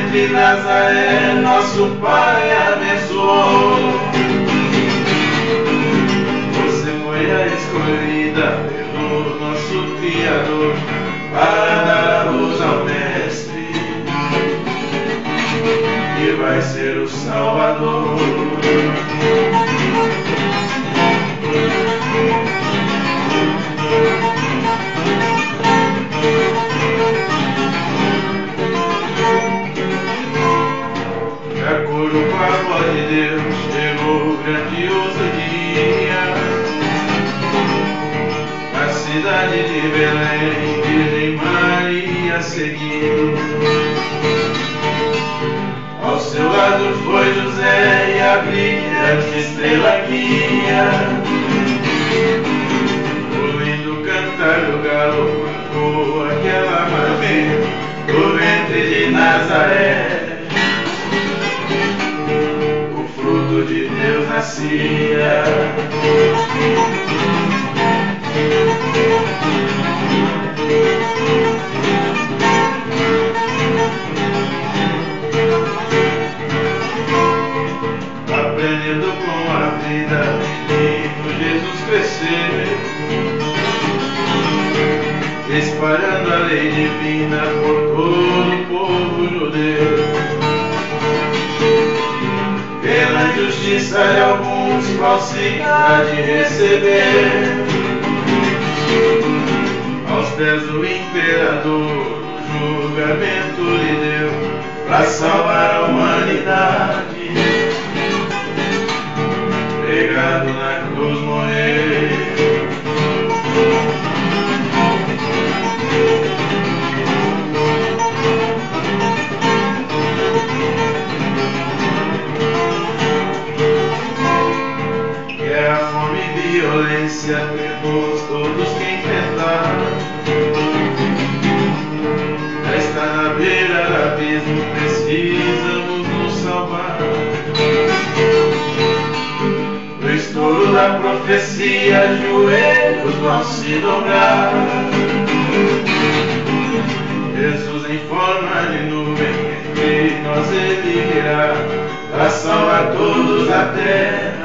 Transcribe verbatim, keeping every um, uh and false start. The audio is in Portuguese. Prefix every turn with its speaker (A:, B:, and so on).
A: de Nazaré, nosso Pai abençoou. Você foi a escolhida pelo nosso Criador para dar a luz ao Mestre, que vai ser o Salvador. De acordo com a voz de Deus, chegou o grandioso dia. Na cidade de Belém, Virgem Maria seguiu. Ao seu lado foi José e a brilhante estrela guia. O lindo cantar do galo marcou aquela manhã no ventre de Nazaré. O fruto de Deus nascia. Aprendendo com a vida, menino Jesus crescer, espalhando a lei divina por todo o povo judeu. Pela injustiça de alguns, falsidade receber. Aos pés do imperador, o julgamento lhe deu para salvar a humanidade. Pregado na cruz morrer. Guerra, fome e violência, temos todos que enfrentar. Já está na beira do abismo, precisamos nos salvar. No estouro da profecia, joelhos vão se dobrar. Jesus em forma de nuvem, entre nós ele virá, para salvar todos da terra.